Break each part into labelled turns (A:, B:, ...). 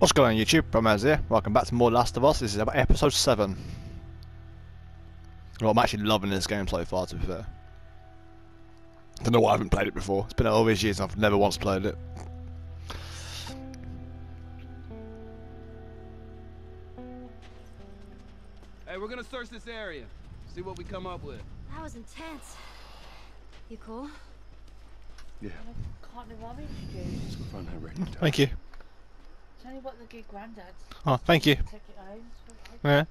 A: What's going on YouTube? Romaz here. Welcome back to more Last of Us. This is about episode 7. Well, I'm actually loving this game so far, to be fair. I don't know why I haven't played it before. It's been all these years and I've never once played it.
B: Hey, we're gonna search this area. See what we come up with.
C: That was intense. You cool?
D: Yeah.
E: Can't be worried, dude.
D: Let's go find that record.
A: Thank you.
E: It's only what they give Grandad.
A: Oh, thank you.
E: Take it home.
A: Yeah.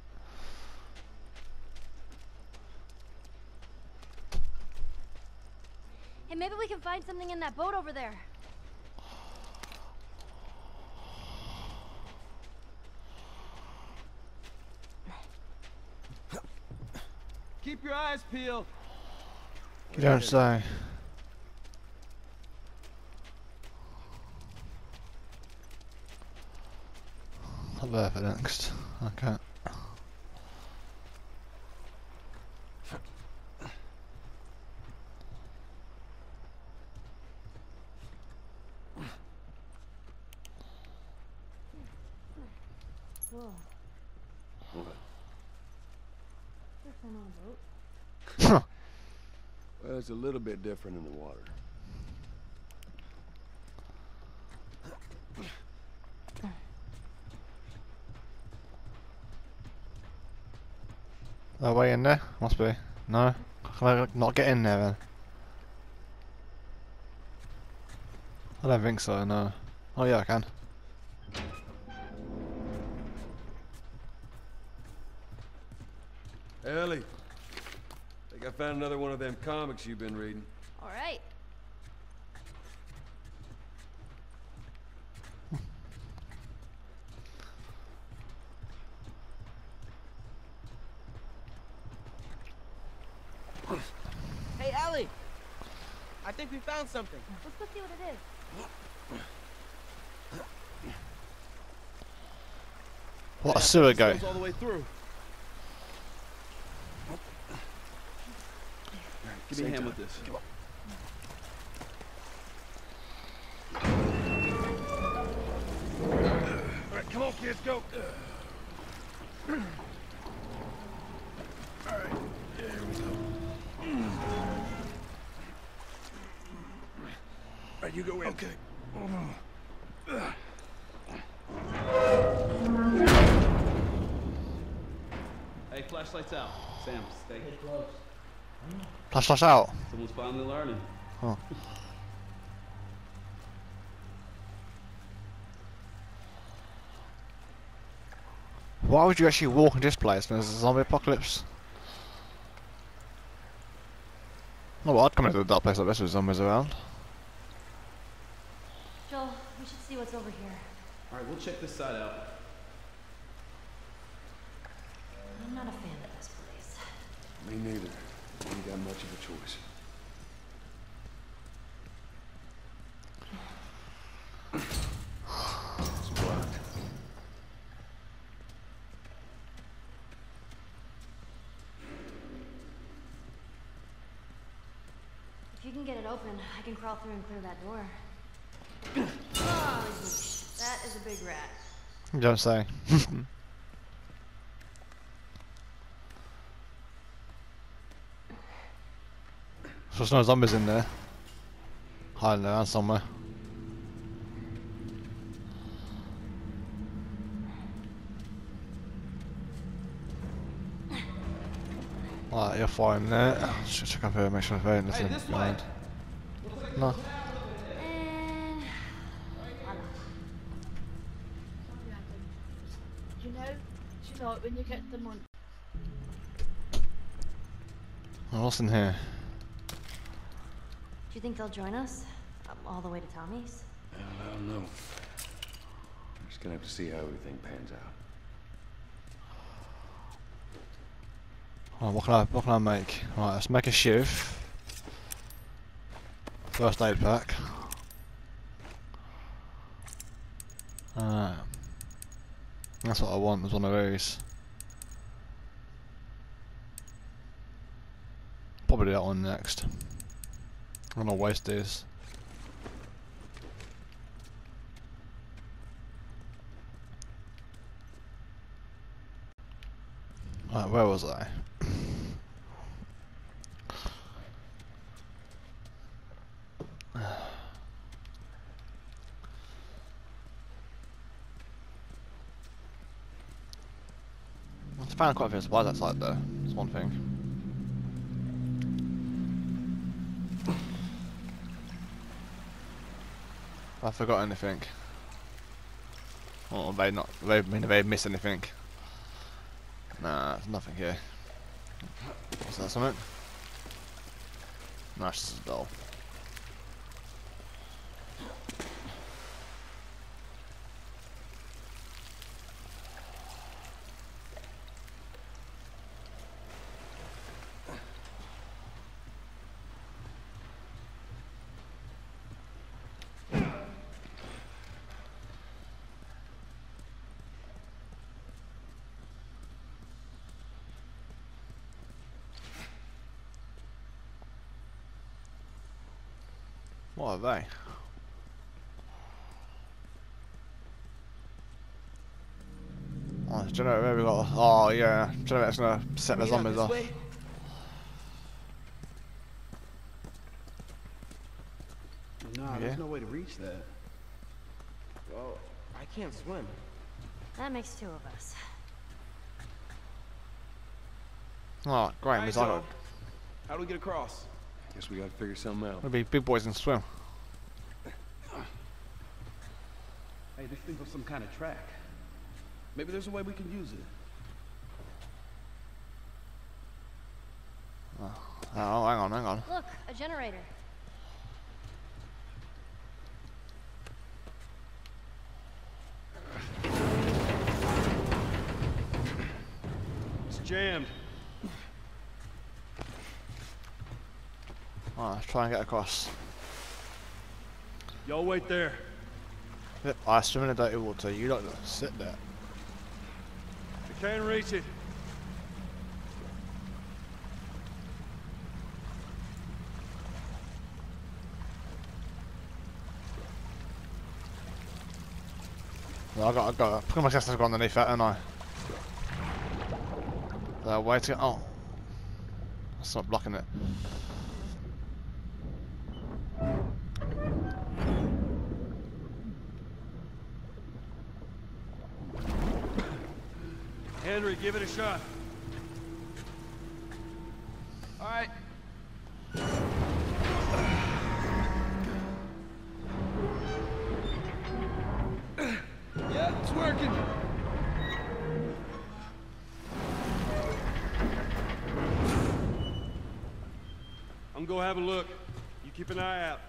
C: Hey, maybe we can find something in that boat over there.
B: Keep your eyes peeled.
A: You don't say. Not there for next. Okay.
C: Whoa.
D: What?
C: Different on a boat.
A: Huh.
D: Well, it's a little bit different in the water.
A: No way in there? Must be. No? Can I not get in there then? I don't think so, no. Oh yeah, I can.
D: Hey, Ellie. Think I found another one of them comics you've been reading.
C: All right.
F: Hey, Ellie! I think we found something.
C: Let's go see what it is.
A: What a sewer goat.
F: Goes all the way through.
B: Give me a hand with this.
D: All right, come on, kids, go. All right, there we go. All right, you go in. Okay.
B: Hey, flashlights out. Sam, stay close.
A: Flash out.
B: Someone's finally learning.
A: Oh. Why would you actually walk in this place when there's a zombie apocalypse? Oh well, I'd come into a dark place like this with zombies around.
C: Joel, we should see what's over here.
B: All right, we'll check this side out.
C: I'm not a fan of this place.
D: Me neither. Ain't got much of a choice. It's black.
C: If you can get it open, I can crawl through and clear that door. Oh, yeesh. That is a big rat.
A: You don't say. So there's no zombies in there. Hiding around somewhere. Alright, you're fine there. Just check up here, make sure there's nothing
B: this way.
A: behind. No.
C: And...
E: Do you know when you get the money?
A: Oh, what's in here?
C: Do you think they'll join us? All the way to Tommy's?
D: I don't know. We're just gonna have to see how everything pans out.
A: Oh, what can I make? Right, let's make a shiv. First aid pack. That's what I want, is one of these. Probably that one next. I'm gonna waste this. Right, where was I? I found quite a few supplies outside though. That's one thing. Have I forgot anything? Or have they not? Have they missed anything? Nah, there's nothing here. Is that something? No, it's just a doll. What are they? Oh, the generator, we got. Oh, yeah, generator's gonna set the
F: Bring it up
A: zombies
F: this
A: off.
F: way.
B: Nah,
A: Yeah.
B: there's no way to reach that.
F: Well, I can't swim.
C: That makes two of us.
A: Oh, great,
F: Alright,
A: means I got.
F: Doc. How do we get across?
D: Guess we gotta figure something out.
A: We'll be big boys and swim.
B: Hey, this thing's on some kind of track. Maybe there's a way we can use it.
A: Oh, hang on.
C: Look, a generator.
D: It's jammed.
A: Alright, let's try and get across.
D: Y'all wait there.
A: Yep, I swim in the dirty water, you don't sit there.
D: I can't reach it.
A: Well, I got pretty much have to go underneath that, don't I? Way to go. Oh. That's not blocking it.
D: Henry, give it a shot.
F: All right.
B: Yeah, it's working.
D: I'm gonna have a look. You keep an eye out.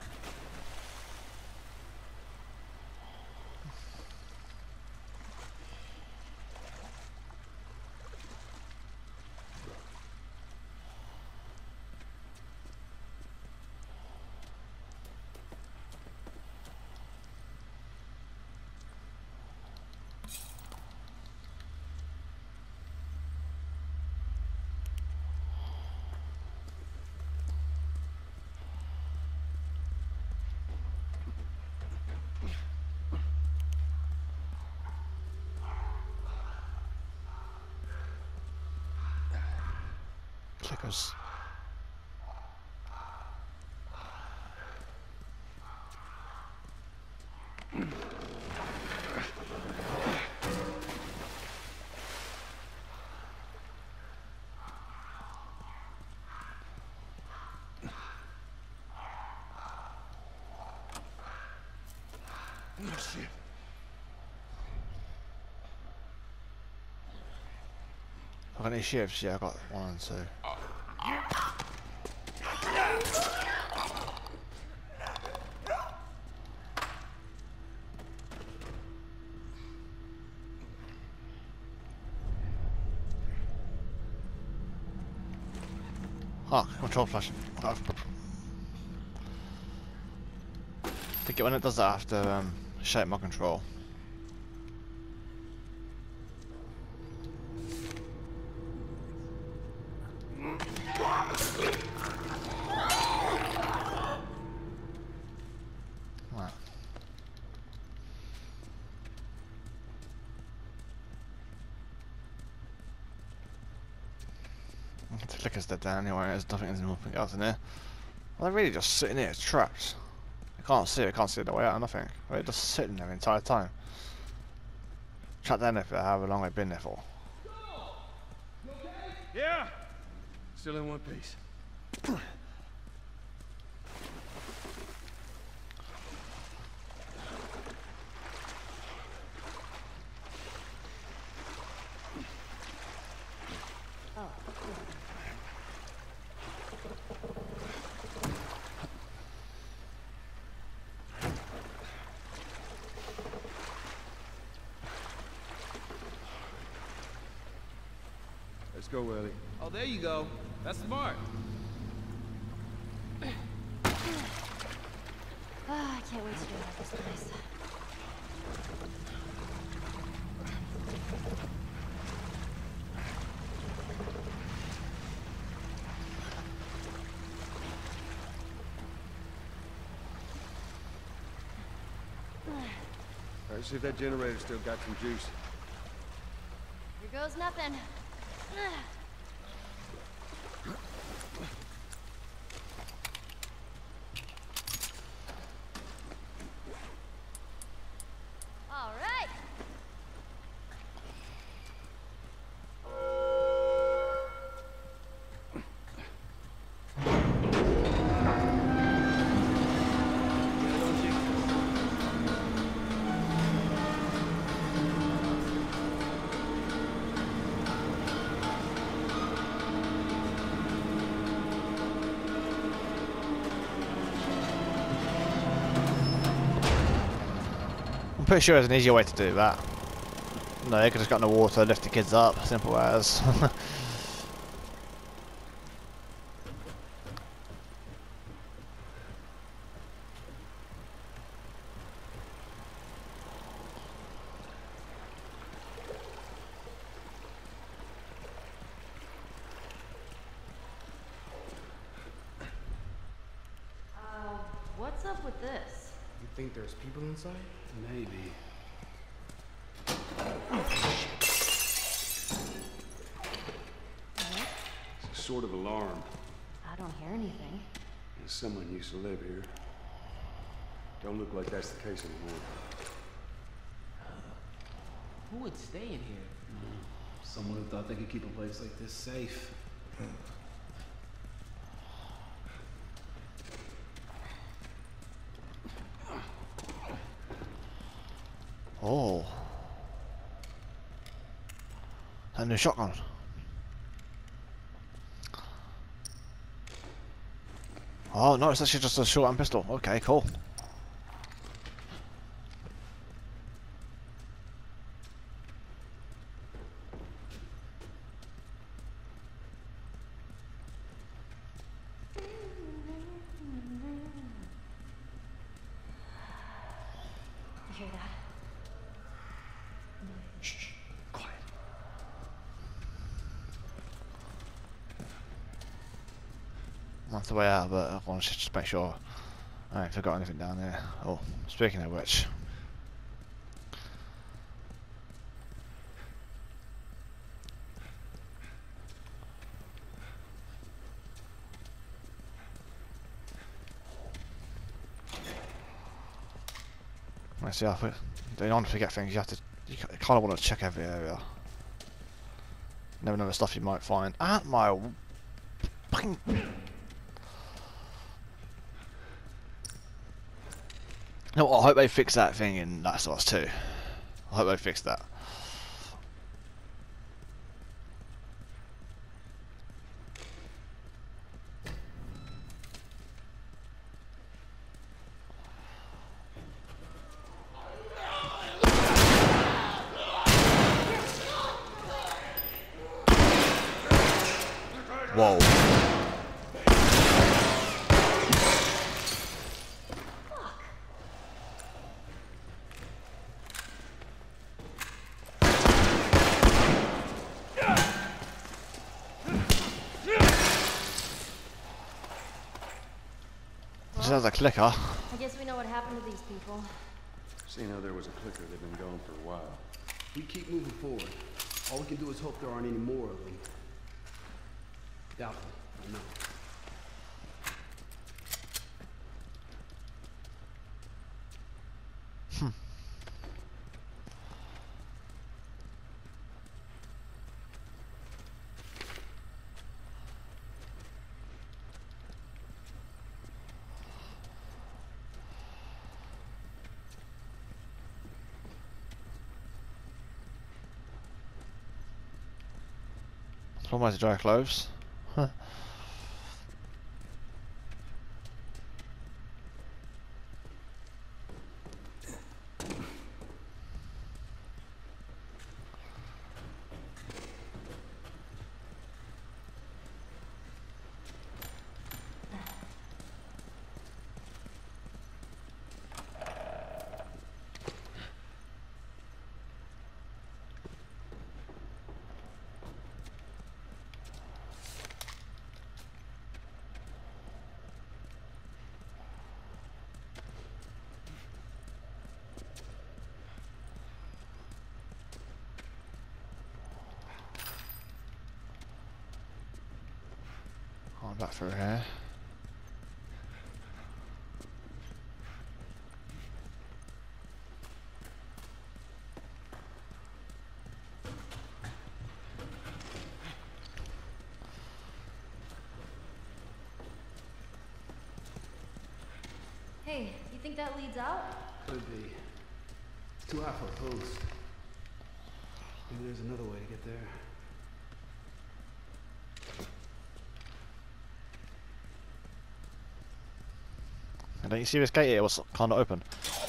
A: Clickers.
D: Oh, shit.
A: I got any shifts? Yeah, I got 1 and 2. Ah, control flash. I think when it does that, I have to shape my control. Right. The clicker's dead down anyway, there's nothing else in there. Well, they're really just sitting there, trapped. I can't see the way out or nothing. They're just sitting there the entire time. Trapped down there for however long they've been there for.
B: Yeah. Still in one piece.
D: Let's go, Ellie.
B: Oh, there you go. That's smart.
C: I can't wait to get out of this place.
D: Let's see if that generator still got some juice.
C: Here goes nothing. All right.
A: I'm pretty sure there's an easier way to do that. No, they could just got in the water, lift the kids up, simple as.
C: What's up with this?
G: You think there's people inside?
B: Maybe.
D: It's a sort of alarm.
C: I don't hear anything.
D: Someone used to live here. Don't look like that's the case anymore.
F: Who would stay in here?
B: Someone who thought they could keep a place like this safe.
A: Oh. A new shotgun. Oh no, it's actually just a short-hand pistol. Okay, cool.
C: You hear that?
A: Shh. Quiet. That's the way out, but I want to just make sure I ain't forgot anything down there. Oh, speaking of which. Let's see, you don't want to forget things, you kind of want to check every area. Never know the stuff you might find. At my fucking... You know what, I hope they fix that thing in Last of Us 2. I hope they fix that. Whoa. Sounds like a clicker.
C: I guess we know what happened to these people.
D: Seeing how there was a clicker, they've been gone for a while.
B: We keep moving forward. All we can do is hope there aren't any more of them. Doubtful, I know.
A: Almost dry clothes. Huh. Oh, I'm back through here.
C: Hey, you think that leads out?
B: Could be. It's too high for a post. Maybe there's another way to get there.
A: And don't you see this gate here? What's kind of open?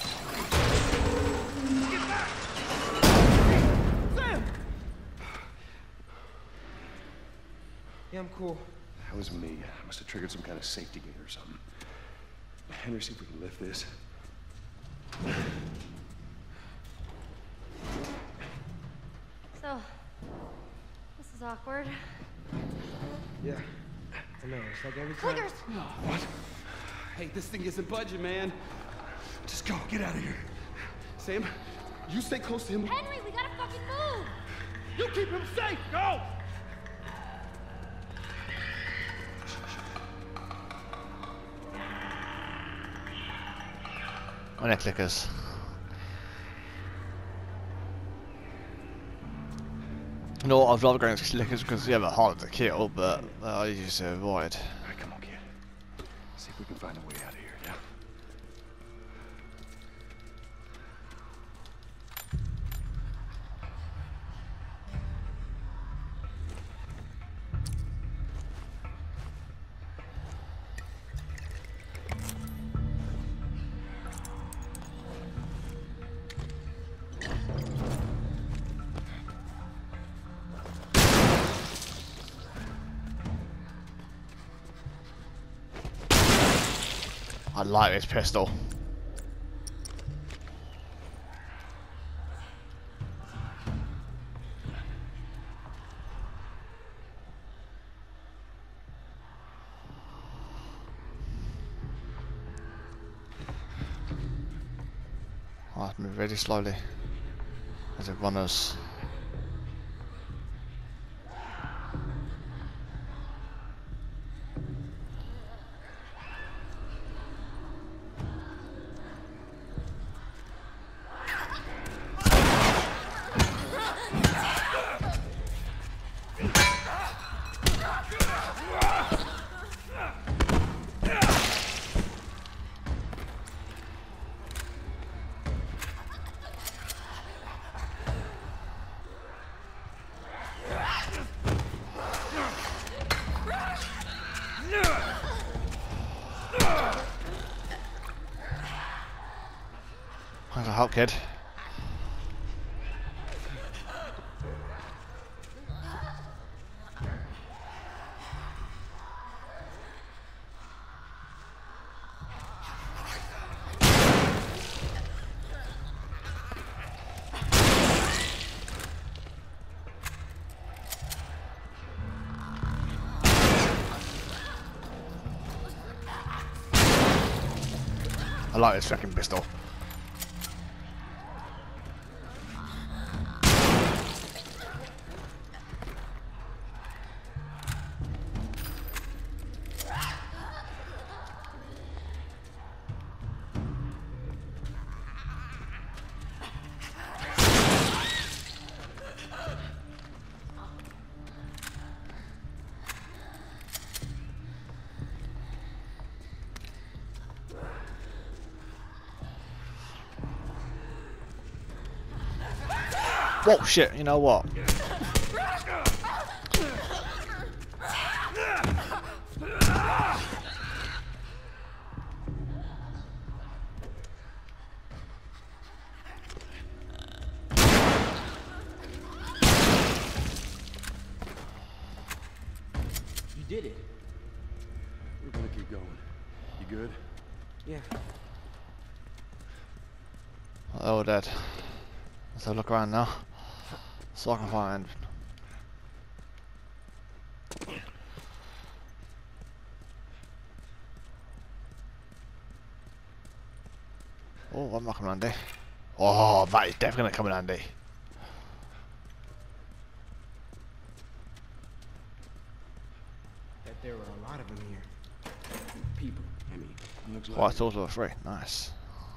F: Sam! Yeah, I'm cool.
D: That was me. I must have triggered some kind of safety gate or something. Henry, see if we can lift this.
C: So, this is awkward.
F: Yeah. I know, it's like every time.
C: Clickers!
B: What? Hey, this thing isn't budging, man. Just go, get out of here. Sam, you stay close to him.
C: Henry, we gotta fucking move!
B: You keep him safe, go!
A: Oh, no clickers. You know what, I'd rather go into clickers because yeah, they're harder to kill, but they're easy to avoid.
D: Alright, come on, kid. See if we can find a way out of here, yeah?
A: I like this pistol. I have to move really slowly as it runners. Thanks for help, kid. I like this fucking pistol. Whoa, shit, you know what?
F: You did it.
D: We're gonna keep going. You good?
F: Yeah.
A: Oh, dead. Let's have a look around now. So I can find. Oh, I'm not coming handy. Oh, that is definitely coming handy.
F: Bet there were a lot of them here. People, I mean.
D: Looks
A: Oh, I
D: like
A: thought it was free. Nice.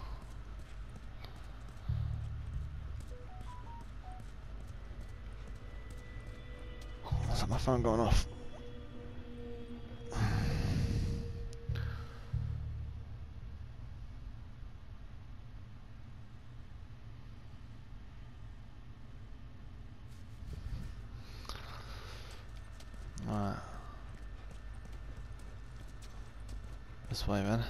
A: What's that, my phone going off? Right. This way then.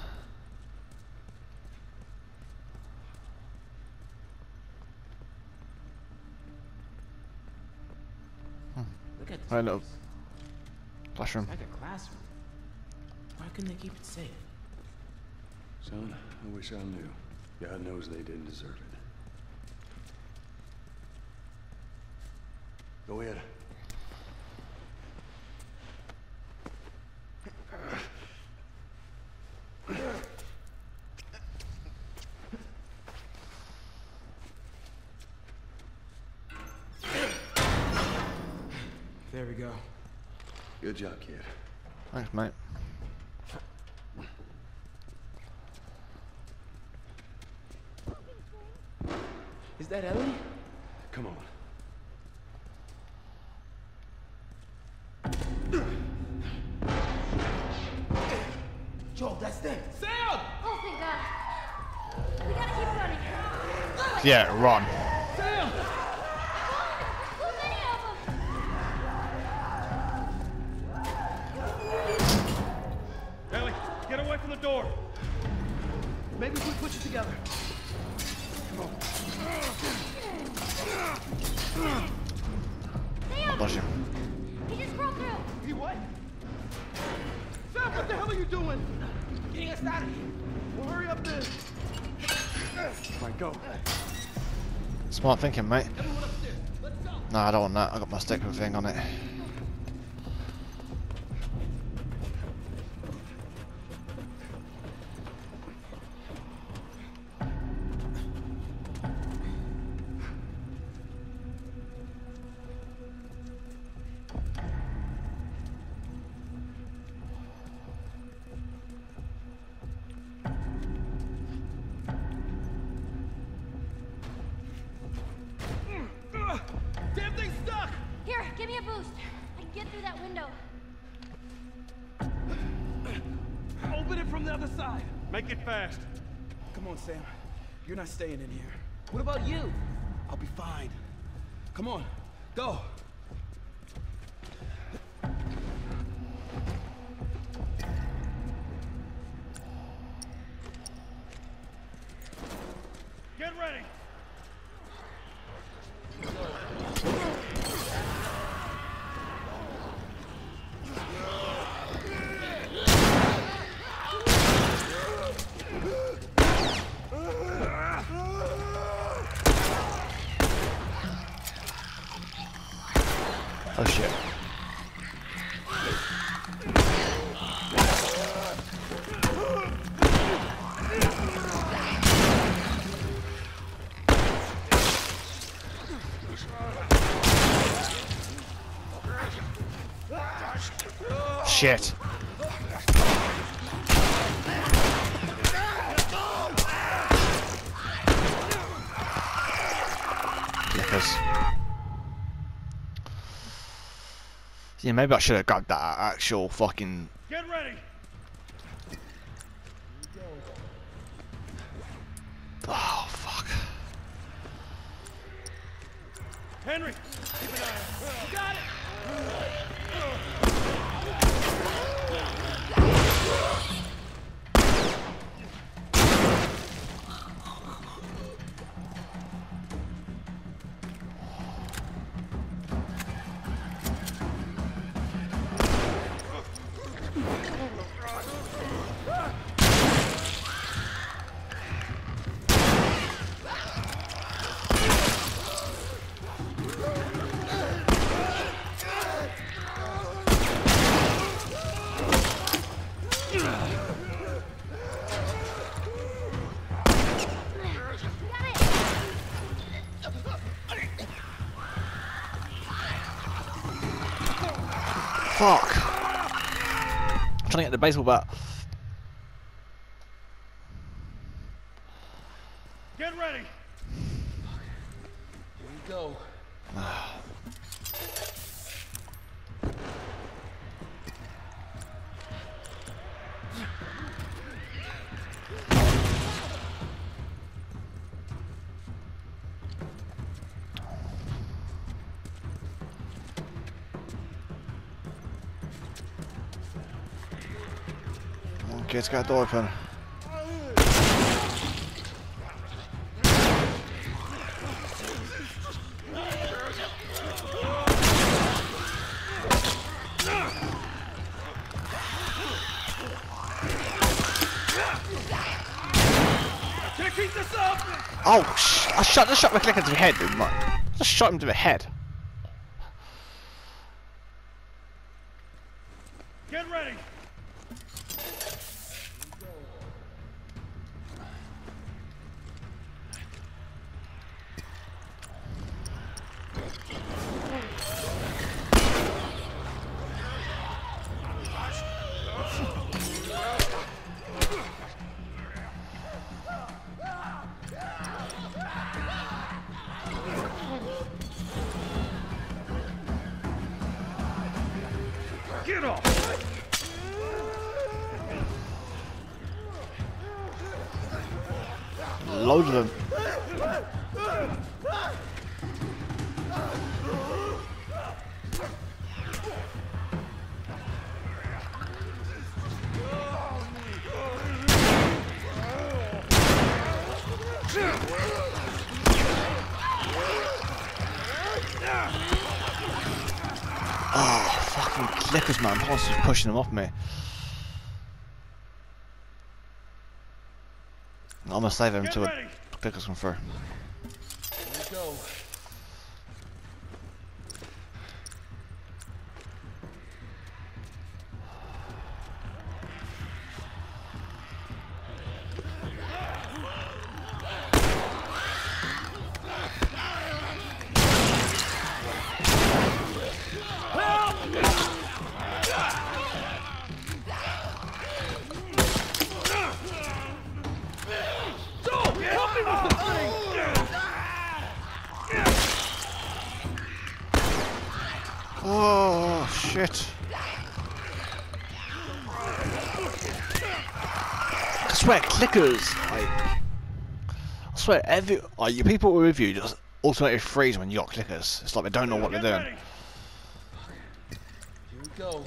F: Look at this
A: Right, look.
F: place.
A: Classroom.
F: It's like a classroom. Why couldn't they keep it safe?
D: Son, I wish I knew. God knows they didn't deserve it. Go ahead.
F: There we go.
D: Good job, kid.
A: Thanks, mate.
F: Is that Ellie?
D: Come on.
F: Joel, that's them. Sam!
C: Oh, thank God. We gotta keep running.
A: Yeah, run.
F: Sam!
C: So many of them.
B: Ellie, get away from the door.
F: Maybe we put you together.
A: Bless you.
C: He just crawled through.
F: He what?
B: Sam, what the hell are you doing?
F: Getting us out of here.
B: Well, hurry up then.
D: Right, go.
A: Smart thinking, mate.
F: Everyone upstairs. Let's go.
A: No, I don't want that. I got my sticker thing on it.
B: Damn thing's stuck!
C: Here, give me a boost. I can get through that window.
B: Open it from the other side. Make it fast.
F: Come on, Sam. You're not staying in here. What about you? I'll be fine. Come on, go.
B: Get ready.
A: Oh shit. Shit. Because yeah, maybe I should have grabbed that actual fucking.
B: Get ready.
A: Oh fuck.
B: Henry, keep an eye on him. You got it!
A: Fuck! I'm trying to get the baseball bat.
B: Get ready!
F: Here we go.
A: Okay, let's get the door open.
B: Can't keep this up!
A: Oh, I just shot my clicker to the head, dude. Just shot him to the head.
B: Get ready! Get off!
A: Loads of them. Oh, fucking clickers, man. Horse is pushing them off me. I'm gonna save him until the clickers come through.
F: Here we go.
A: Oh shit! I swear, clickers. I swear, you people who review just automatically freeze when you got clickers. It's like they don't know what they're doing.
B: Ready.
F: Here we go.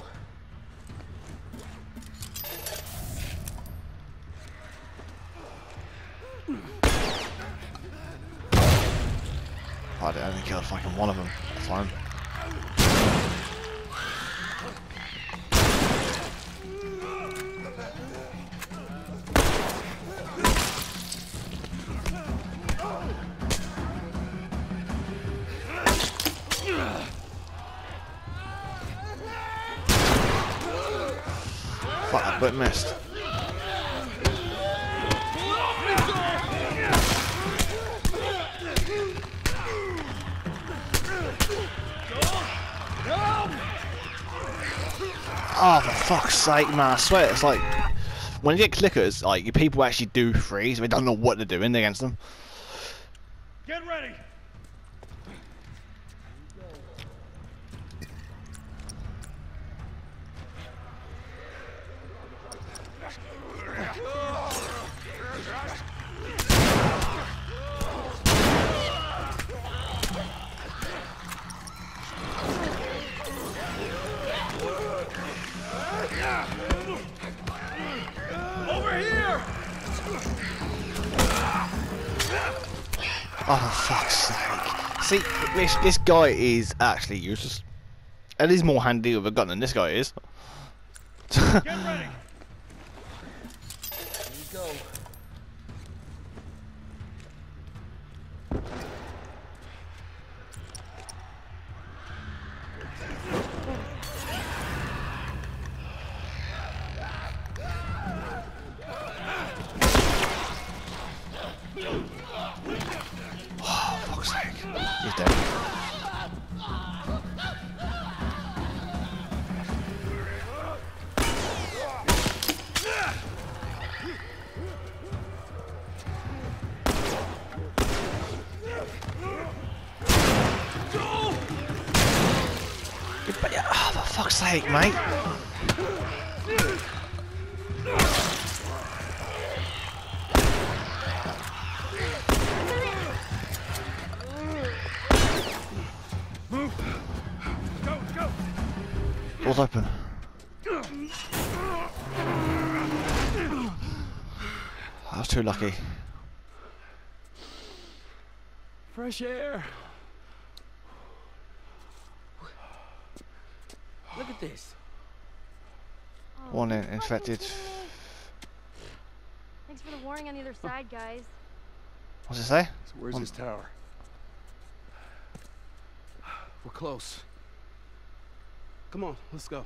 A: I only killed fucking one of them. That's fine. Fuck, that bullet missed. Oh, for fuck's sake, man. I swear, it's like, when you get clickers, like, your people actually do freeze. They don't know what they're doing against them.
B: Get ready!
A: fuck's sake. See, this guy is actually useless. And he's more handy with a gun than this guy is.
F: Get ready. Here we go.
A: Oh, fuck's sake. He's dead. Oh, for fuck's sake, mate. Door's open. I was too lucky.
F: Fresh air. Look at this.
A: Warning, infected.
C: Thanks for the warning on the other side, guys.
A: What's it say?
D: So where's this tower?
F: We're close. Come on, let's go.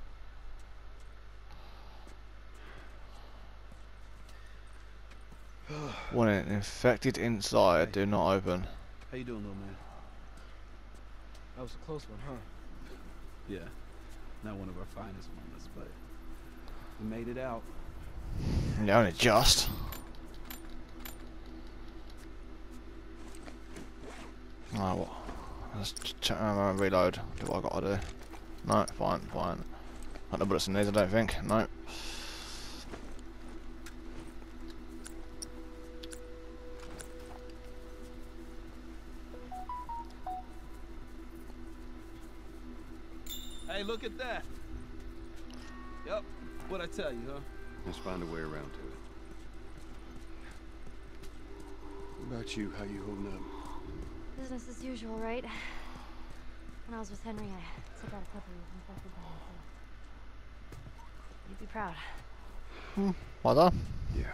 A: Warning, infected inside. Do not open.
F: How you doing, little man? That was a close one, huh? Yeah, not one of our finest moments, but we made it out.
A: Yeah, only just. Alright, what? Let's check and reload. Do what I gotta do. No, fine. Not the bullets in these, I don't think. No.
F: Hey, look at that. Yep, what'd I tell you, huh?
D: Let's find a way around to it. What about you? How you holding up?
C: Business as usual, right? When I was with Henry, I took out a couple of infected by myself. You'd be proud.
A: Well done.
D: Yeah.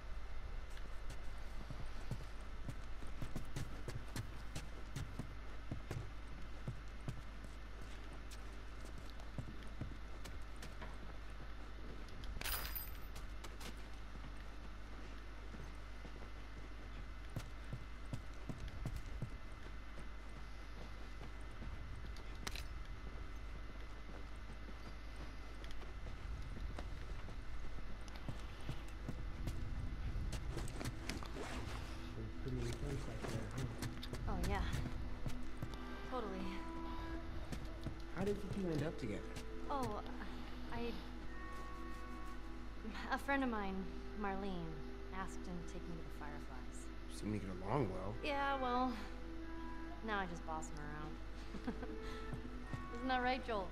C: Oh, yeah. Totally.
G: How did you two end up together?
C: Oh, a friend of mine, Marlene, asked him to take me to the Fireflies.
G: Seem to get along well.
C: Yeah, well, now I just boss him around. Isn't that right, Joel?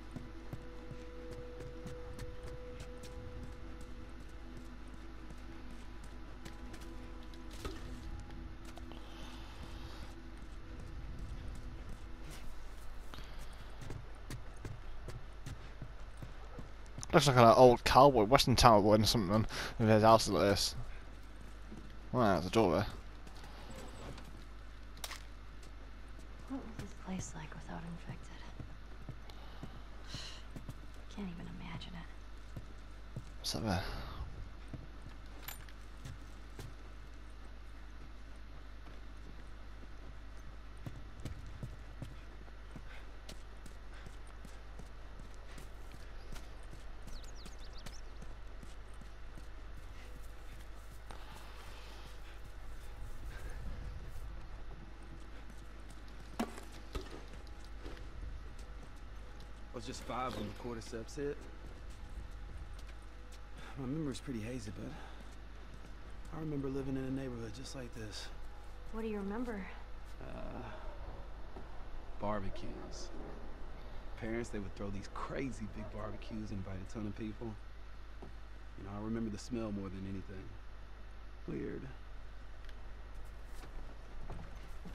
A: Looks like an old cowboy, western cowboy or something, with his house like this. Well, there's a door there.
C: What was this place like without infected? Can't even imagine it.
A: What's that there?
F: Was just 5 when the cordyceps hit. My memory's pretty hazy, but I remember living in a neighborhood just like this.
C: What do you remember?
F: Barbecues. Parents, they would throw these crazy big barbecues, invite a ton of people. You know, I remember the smell more than anything. Weird.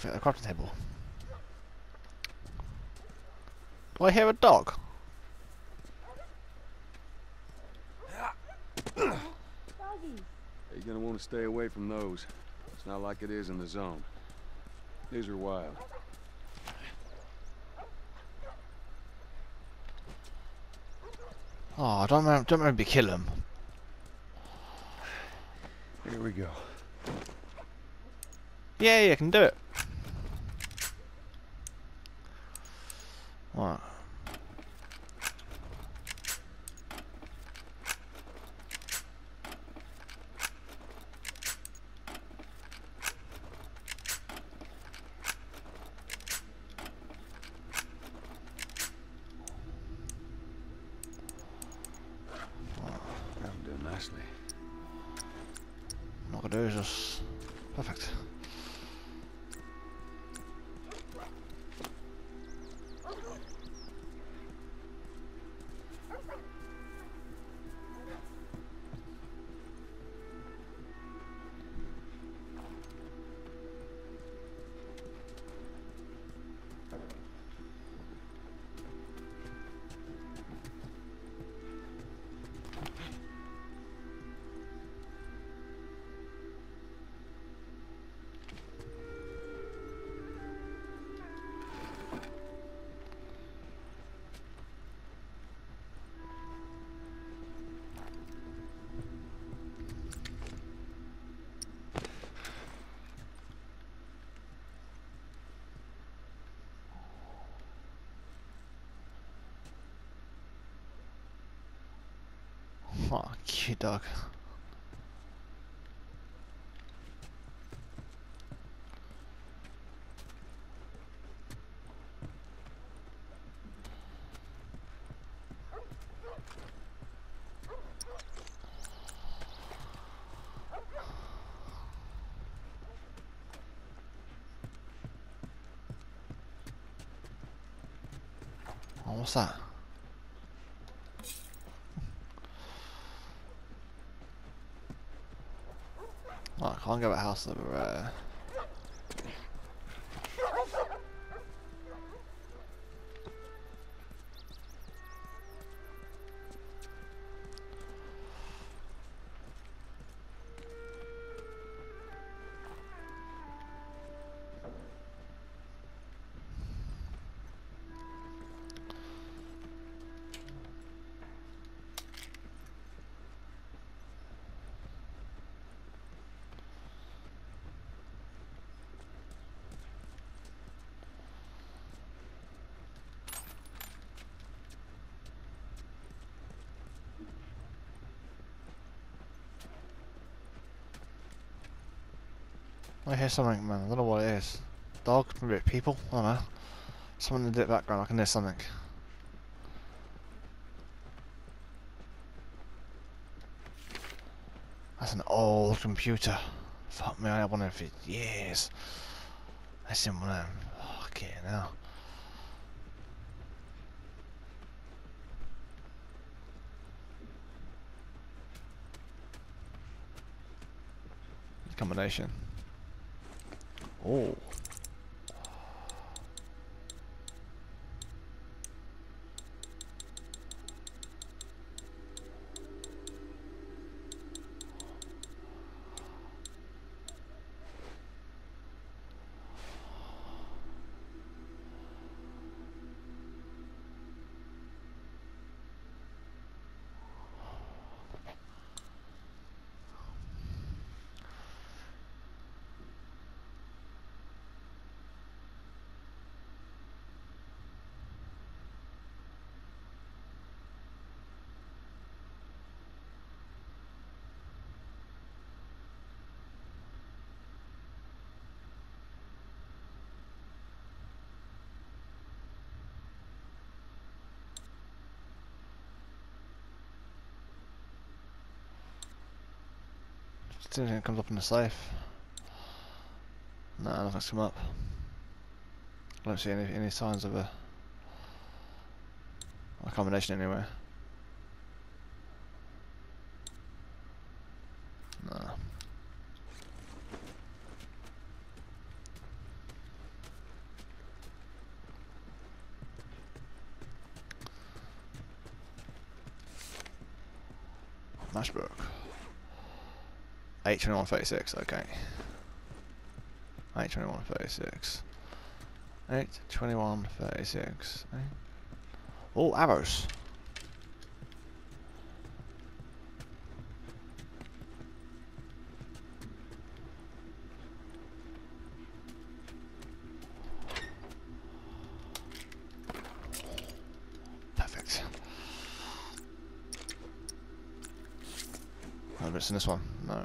A: Nothing at the crafting table. Do I hear a dog?
D: You're gonna want to stay away from those. It's not like it is in the zone. These are wild.
A: Oh, don't make me kill him.
D: Here we go.
A: Yeah, you can do it. Right.
D: I'm doing nicely.
A: What I'm gonna do is just perfect. Oh, cute dog. Oh, what's that? Oh, I can't go at house number. I hear something, man. I don't know what it is. Dog? Maybe people? I don't know. Someone in the background. I can hear something. That's an old computer. Fuck me, I had one of them for years. That's in one of them. Fuck it now. Combination. Oh. See if anything comes up in the safe. Nah, nothing's come up. I don't see any signs of a combination anywhere. Nah. Matchbook. 82136, okay. 82136. 82136. Oh, arrows. Perfect. No bits in this one. No.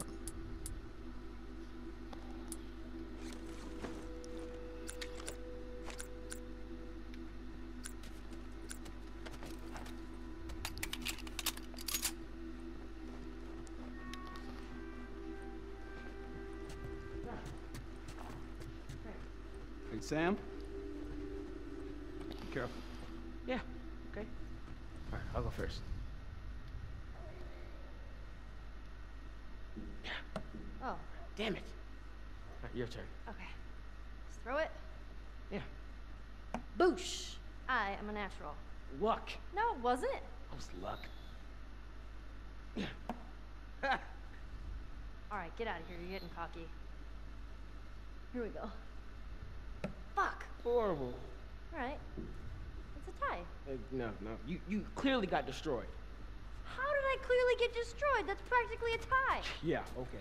B: Hey, Sam? Be careful.
G: Yeah, okay. Alright, I'll go first.
C: Oh,
G: Damn it. Alright, your turn.
C: okay. Just throw it.
G: Yeah.
C: Boosh! I am a natural.
G: Luck.
C: No, it wasn't.
G: That was luck.
C: Alright, get out of here. You're getting cocky. Here we go. Fuck!
G: Horrible.
C: Alright. It's a tie.
G: No. You clearly got destroyed.
C: How did I clearly get destroyed? That's practically a tie.
G: Yeah, okay.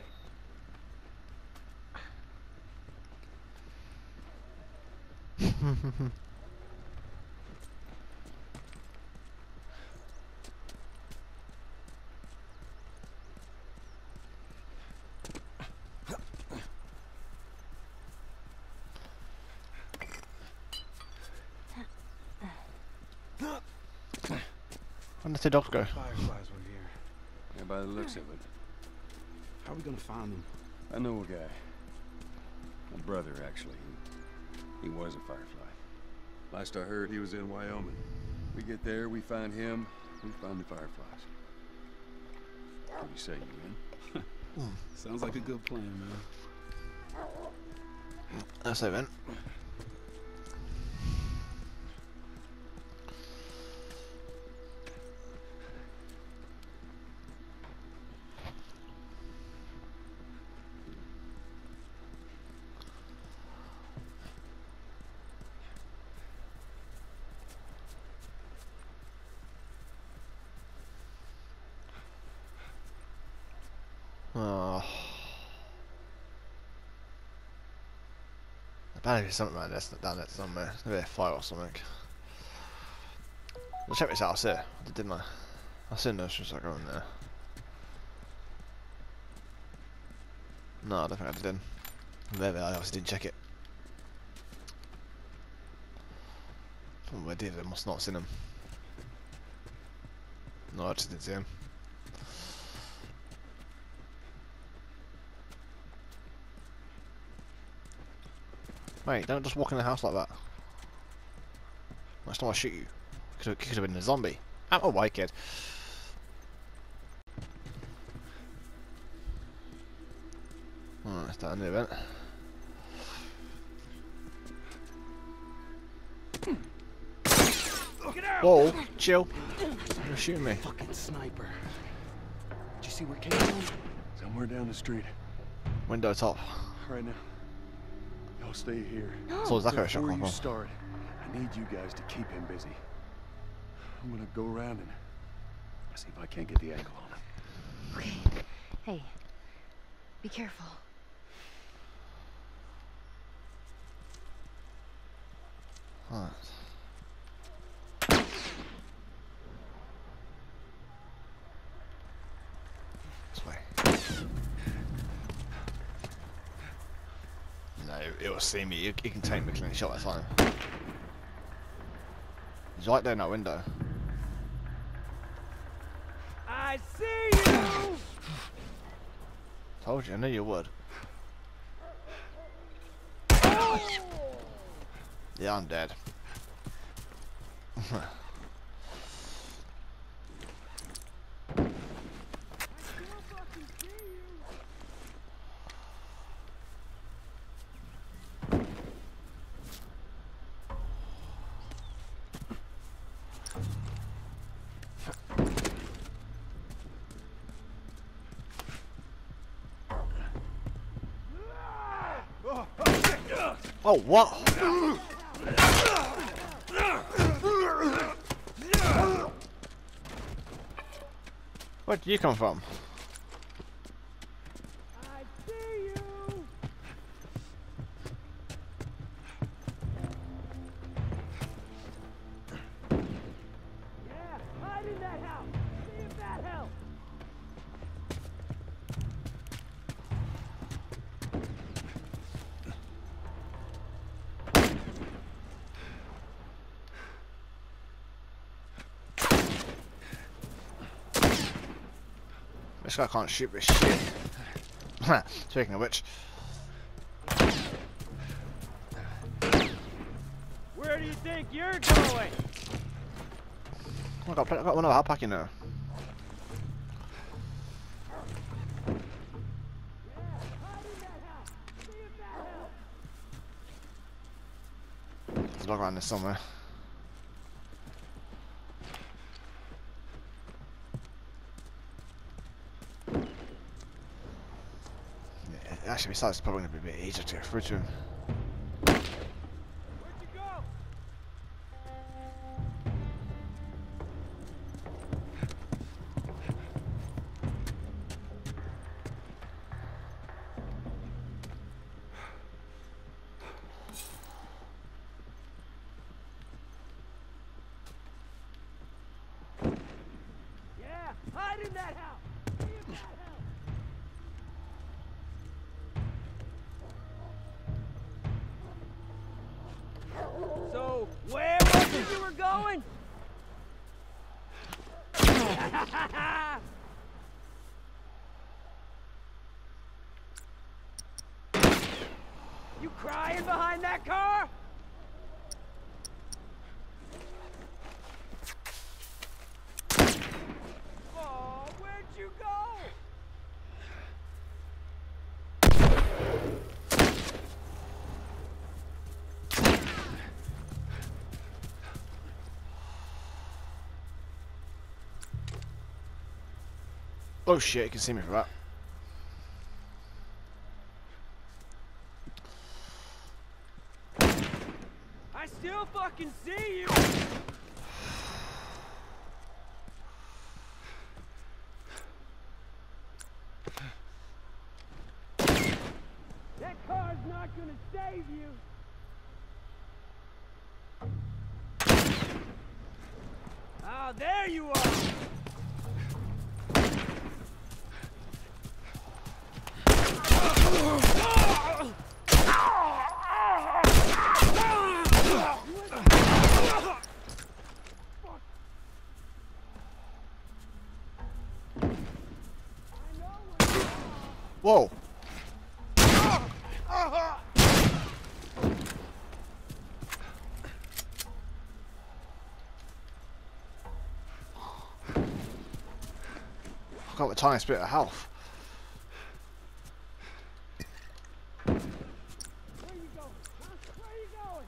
A: Where did the dogs go?
F: Fireflies were here.
D: Yeah, by the looks of it.
F: How are we gonna find them?
D: I know a guy. My brother, actually. He was a firefly. Last I heard, he was in Wyoming. We get there, we find him, we find the fireflies. What do you say, you in?
F: Sounds like a good plan, man.
A: That's it, man. Oh. There's bound to be something like this down there somewhere. There's gonna be a fire or something. I'll check this house here, didn't I? I seen those since I go in there. No, I don't think I did. Maybe I obviously didn't check it. Oh, I did, I must not have seen him. No, I just didn't see him. Mate, don't just walk in the house like that. Next time I shoot you. Could have been a zombie. I'm a white kid. Alright, let's start a new event. Whoa, chill. You're shooting me.
B: Fucking sniper. Did you see where it came from?
D: Somewhere down the street.
A: Window top.
D: Right now. Y'all stay here.
A: So is that going to
D: Before
A: shot
D: you
A: off?
D: start, I need you guys to keep him busy. I'm gonna go around and see if I can't get the angle on him.
C: Okay. Hey. Be careful.
A: Alright. This way. No, it'll see me. It can take me a clean shot at a time. He's right there in that window.
G: I see you!
A: Told you, I knew you would. Yeah, I'm dead. Oh, what? Where did you come from?
H: I see you. Yeah, hide in that house. See if that helps.
A: This guy can't shoot this shit. Speaking of which,
H: Where do you think you're going?
A: I got one other pack in there. There's a dog around this somewhere. Yeah, actually, besides, it's probably going to be a bit easier to get through to him.
H: Where'd you go? Yeah, hide in that house. See if that helps. So, where was it you were going? You crying behind that car? Oh, where'd you go?
A: Oh shit, you can see me for that.
H: I still fucking see you. That car's not gonna save you. Ah, there you are.
A: Whoa! I've got the tiniest bit of health.
H: Where you going? Huh? Where you going?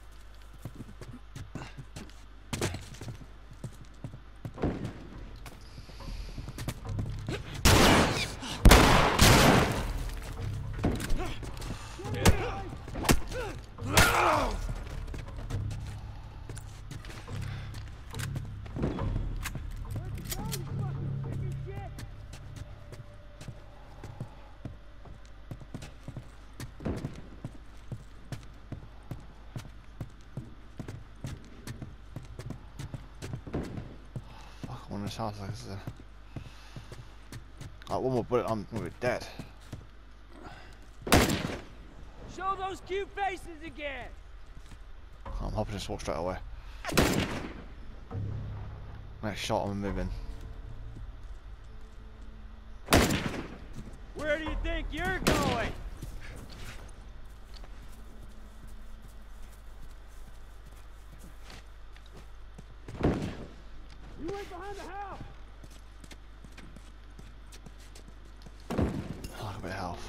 A: Fuck, one of this house like this. Like one more bullet, I'm gonna be dead.
H: Show those cute faces again.
A: I'm hoping to just walk straight away. Next shot, I'm moving.
H: Where do you think you're going? You went behind the house.
A: Oh, a bit of health.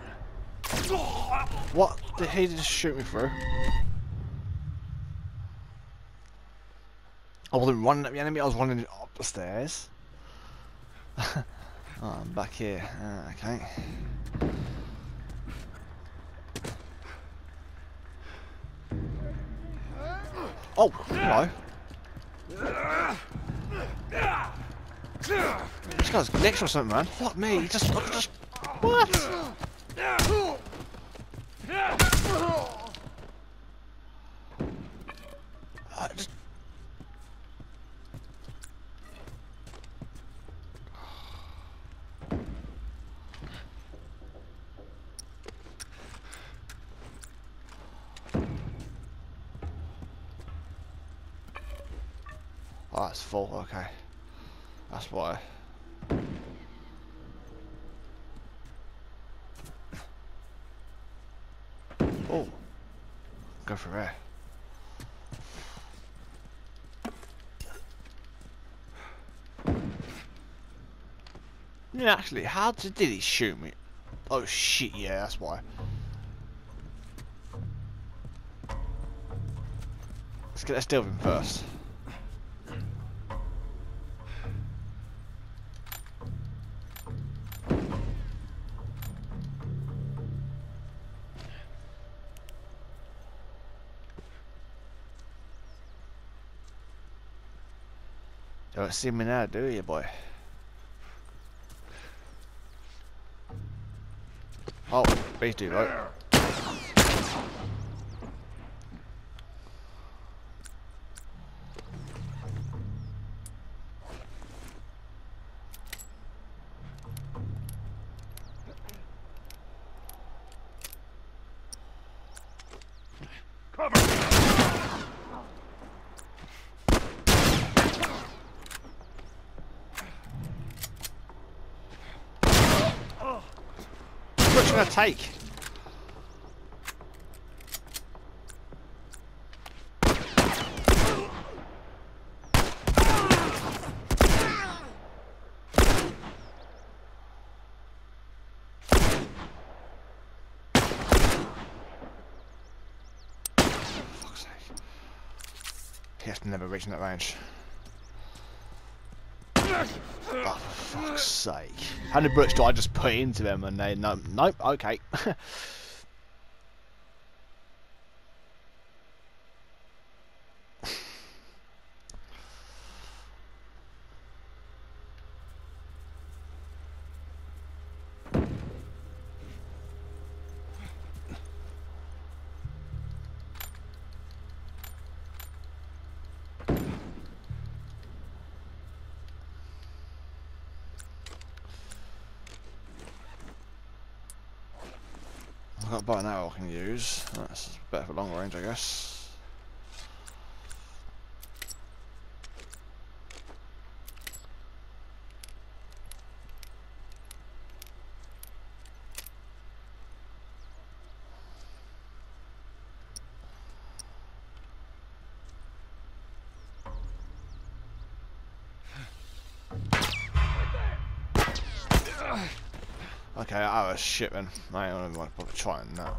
A: What did he just shoot me through? I wasn't running at the enemy, I was running up the stairs. Oh, I'm back here. Okay. Oh, hello. This guy's glitched or something, man. Fuck me, he just what? Just... Oh, it's full, okay. That's why. Oh, go for there. Yeah, actually, how did he shoot me? Oh shit, yeah, that's why. Let's get that stealth in first. Don't see me now, do you, boy? Oh, please do, right? What's it gonna take? Fuck's sake. He has to never reach that range. Oh, for fuck's sake. How many bullets do I just put into them and they... Nope, okay. I've got a bow and arrow I can use. That's better for long range, I guess. Okay, I was shit man. I don't even want to bother trying now.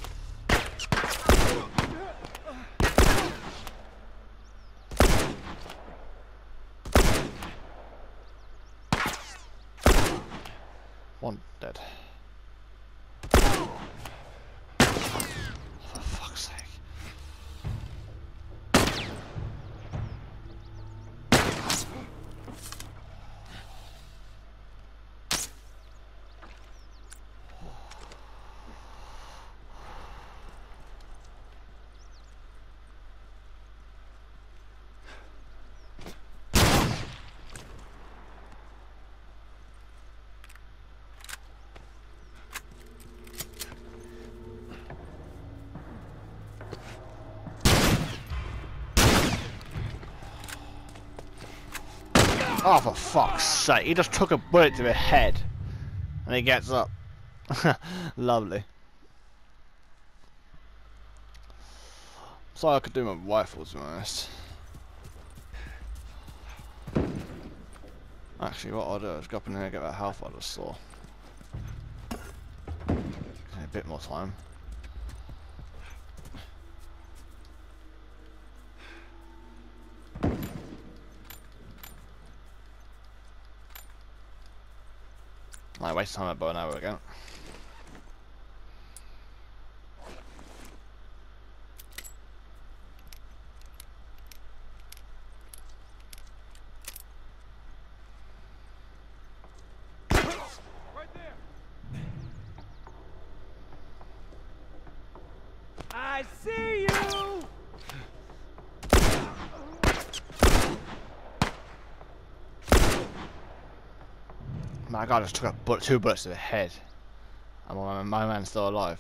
A: One dead. For fuck's sake. Oh, for fuck's sake, he just took a bullet to the head. And he gets up. Lovely. Sorry I could do my rifle, to be honest. Actually, what I'll do is go up in here and get that health I just saw. Give me a bit more time. I wasted time at bow and arrow again.
H: Right there. I see you.
A: My god, just took a 2 bullets to the head. And my man's still alive.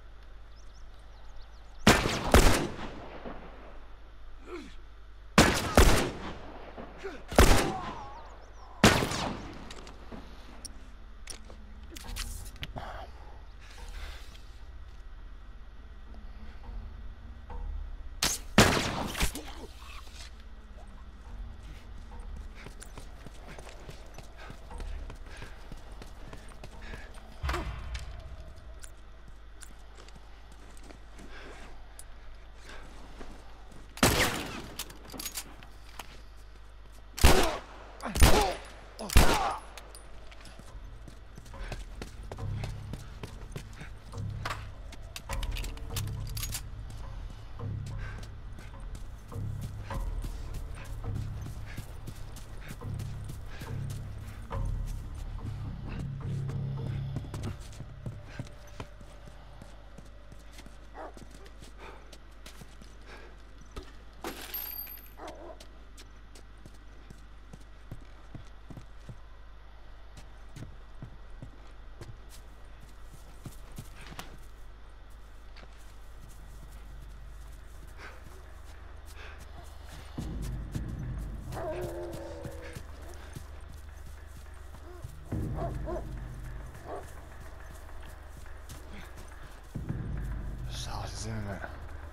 A: Sauce, isn't it?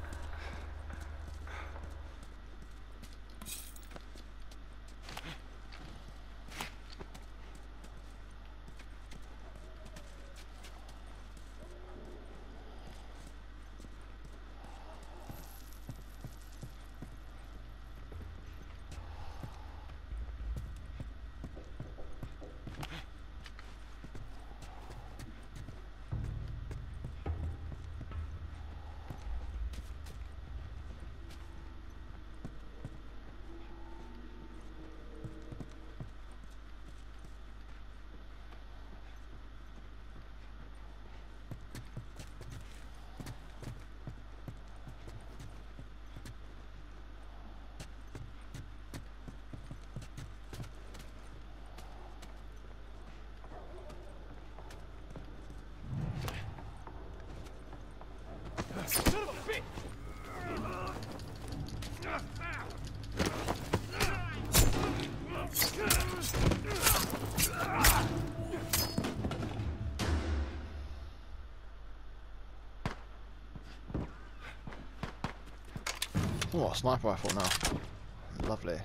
A: Oh, a sniper rifle now. Lovely.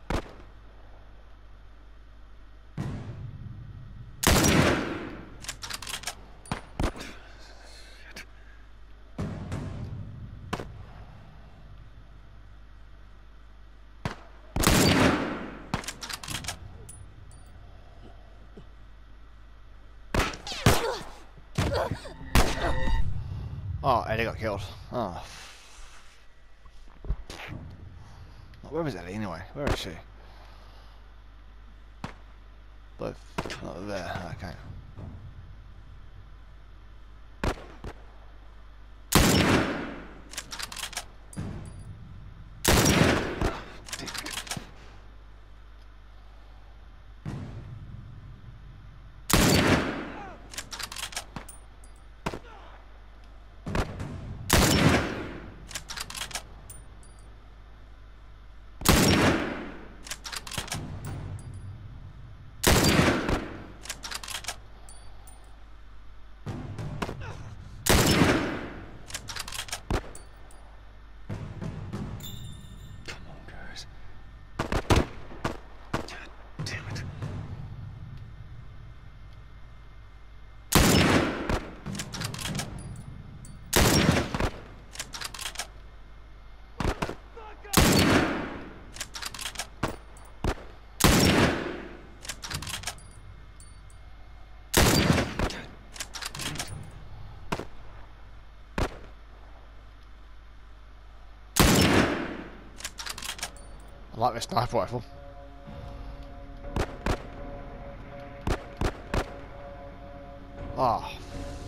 A: Oh, Eddie got killed. Oh. Where is Ellie anyway? Where is she? Both. Oh, there. Okay. like this sniper rifle. Ah.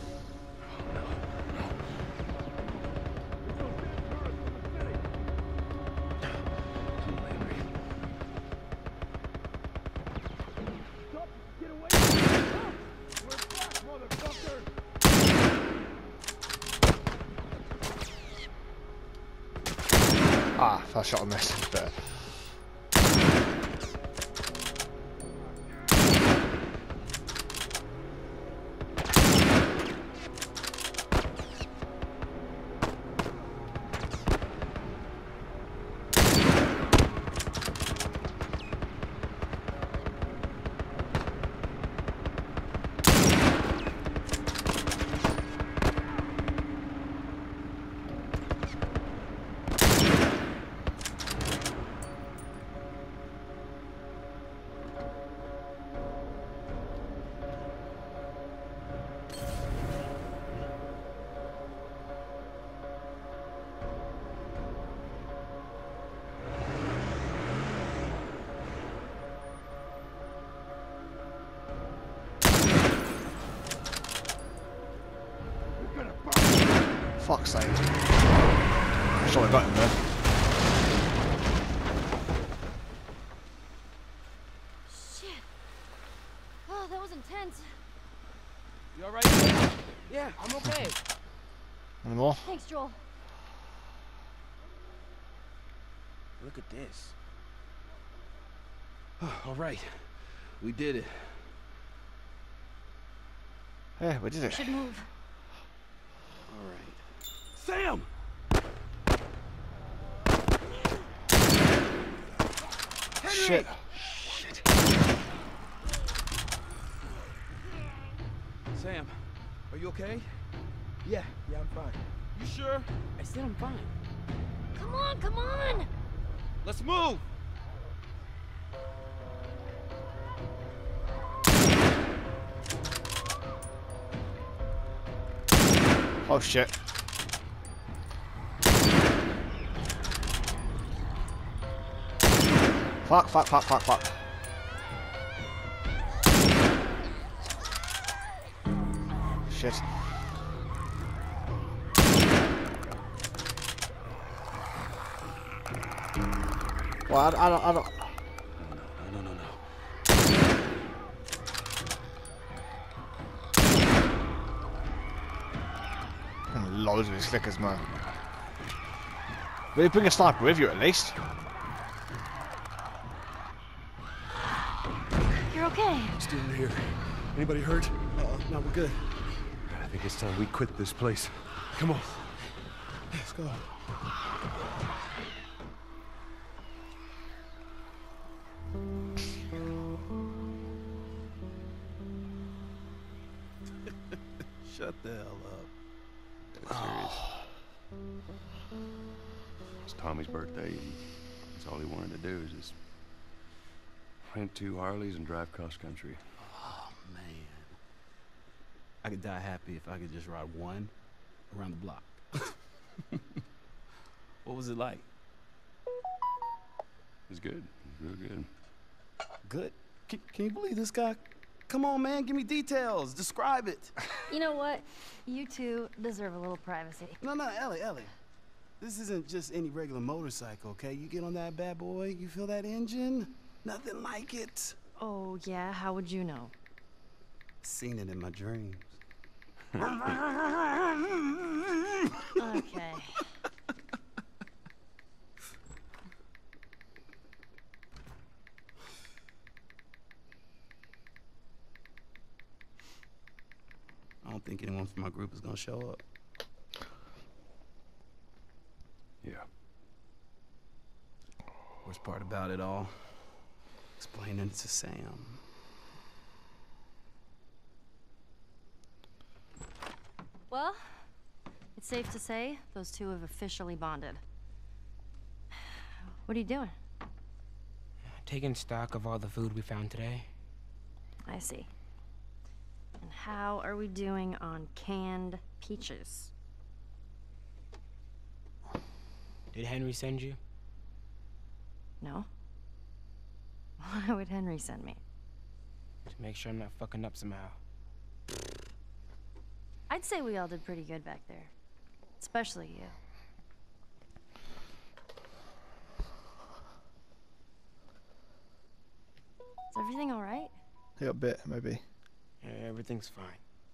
A: Ah, first shot I missed, but fuck's sake. I'm sure I got him there.
C: Shit. Oh, that was intense.
G: You alright? Yeah, I'm okay.
A: Any more?
C: Thanks, Joel.
G: Look at this.
F: All right, we did it.
A: Yeah, we did it.
C: Should move.
F: All right. Sam!
A: Shit.
F: Sam, are you okay? Yeah, I'm fine. You sure?
G: I said I'm fine.
C: Come on, come on!
F: Let's move!
A: Oh shit. Fuck. Shit. Well, I don't.
F: No.
A: Loads of these flickers, man. Will you bring a sniper with you at least?
C: You're okay.
D: Still here. Anybody hurt?
F: No, we're good.
D: I think it's time we quit this place. Come on.
F: Let's go. Shut the hell up.
D: Dead serious. It's Tommy's birthday, and that's all he wanted to do is just rent 2 Harleys and drive cross country.
F: Oh, man. I could die happy if I could just ride one around the block. What was it like?
D: It's good. Real good.
F: Good. Can you believe this guy? Come on, man, give me details. Describe it.
C: You know what? You two deserve a little privacy.
F: No, Ellie. This isn't just any regular motorcycle, okay? You get on that bad boy, you feel that engine? Nothing like it.
C: Oh, yeah? How would you know?
F: Seen it in my dreams.
C: Okay.
F: I don't think anyone from my group is gonna show up.
D: Yeah.
F: Worst part about it all, explaining it to Sam.
C: Well, it's safe to say those two have officially bonded. What are you doing?
G: Taking stock of all the food we found today.
C: I see. And how are we doing on canned peaches?
G: Did Henry send you?
C: No? Why would Henry send me?
G: To make sure I'm not fucking up somehow.
C: I'd say we all did pretty good back there. Especially you. Is everything alright?
A: Yeah, a bit, maybe.
G: Yeah, everything's fine.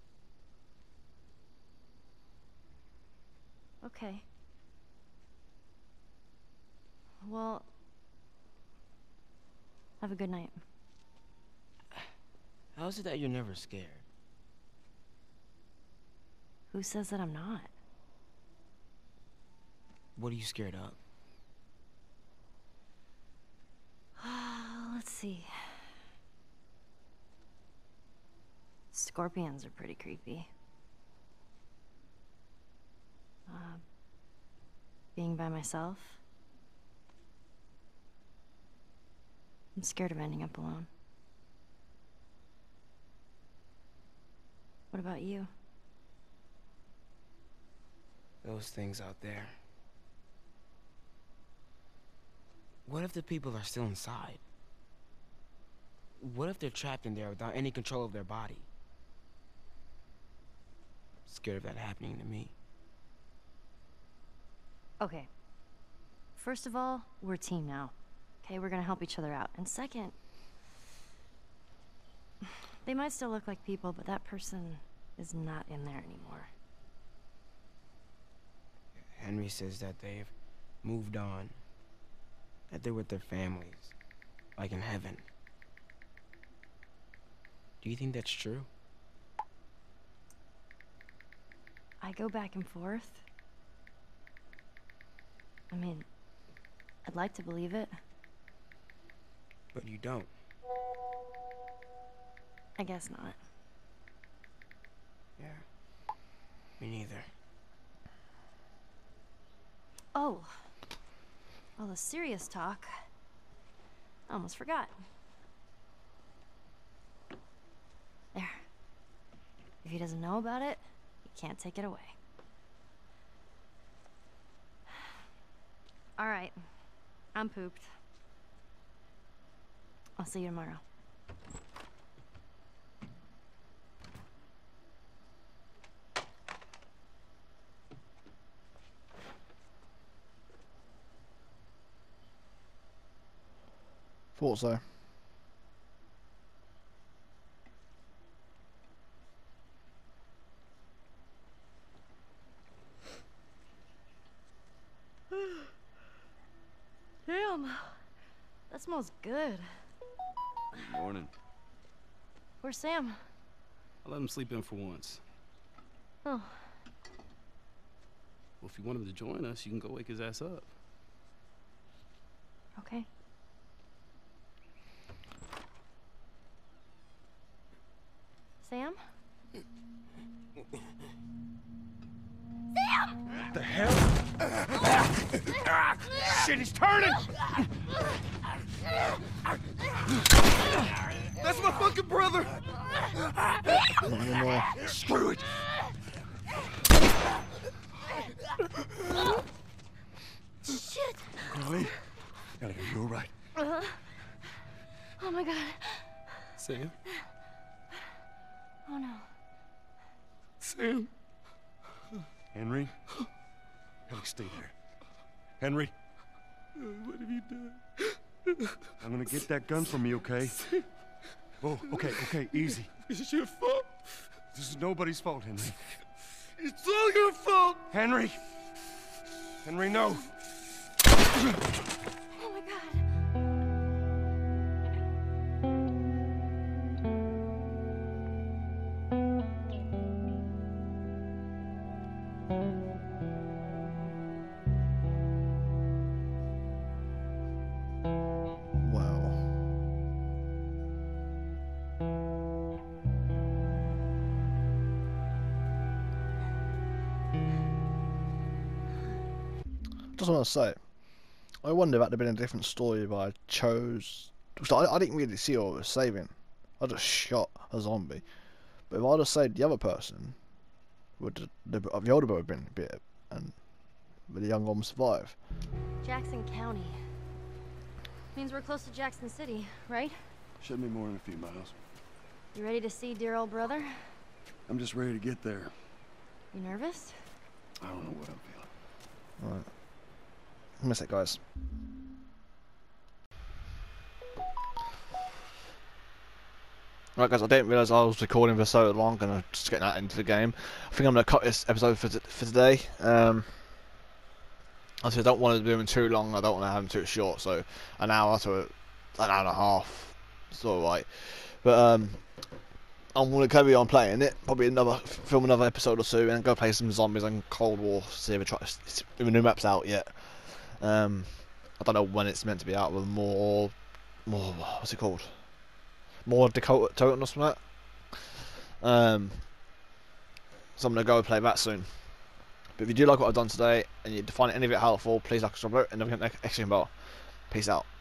C: Okay. Well, have a good night.
G: How is it that you're never scared?
C: Who says that I'm not?
G: What are you scared of?
C: Let's see. Scorpions are pretty creepy. Being by myself. I'm scared of ending up alone. What about you?
G: Those things out there. What if the people are still inside? What if they're trapped in there without any control of their body? Scared of that happening to me.
C: Okay. First of all, we're a team now. Okay, we're gonna help each other out. And second, they might still look like people, but that person is not in there anymore.
G: Henry says that they've moved on. That they're with their families. Like in heaven. Do you think that's true?
C: I go back and forth. I mean, I'd like to believe it.
G: But you don't.
C: I guess not.
G: Yeah. Me neither.
C: Oh. All the serious talk. I almost forgot. There. If he doesn't know about it, he can't take it away. All right. I'm pooped. I'll see you tomorrow.
A: Thought so.
C: Damn. That smells good.
F: Good morning.
C: Where's Sam?
F: I let him sleep in for once.
C: Oh.
F: Well, if you want him to join us, you can go wake his ass up.
C: Okay. Sam?
D: What the hell? Shit, he's turning!
B: That's my fucking brother!
A: Not anymore.
D: Screw it!
C: Shit!
D: Ellie? Ellie, are you alright?
C: Oh my god.
F: Sam?
C: Oh no.
F: Sam?
D: Henry? Ellie, stay there. Henry?
F: What have you done?
D: I'm gonna get that gun from you, okay? Oh, okay, easy.
F: It's your fault.
D: This is nobody's fault, Henry.
F: It's all your fault.
D: Henry! Henry, no!
C: Oh my god.
A: Wow. Just want to say, I wonder if that had been a different story if I chose. Because I didn't really see what I was saving. I just shot a zombie. But if I'd have saved the other person, would the older boy have been bit, and would the young one survive?
C: Jackson County. Means we're close to Jackson City, right?
D: Shouldn't be more than a few miles.
C: You ready to see dear old brother?
D: I'm just ready to get there.
C: You nervous?
D: I don't know what I'm feeling.
A: Alright. Miss it, guys. Right, guys, I didn't realise I was recording for so long and just getting that into the game. I think I'm going to cut this episode for today. Obviously, I don't want to do them too long, I don't want to have them too short, so an hour to an hour and a half is alright. But I'm going to carry on playing it, probably film another episode or two, and go play some zombies and Cold War, see if the new map's out yet. I don't know when it's meant to be out, with more, what's it called? More Dakota Totem or something like that. So I'm going to go play that soon. But if you do like what I've done today, and you find any of it helpful, please like and subscribe, and don't forget to next bar. Peace out.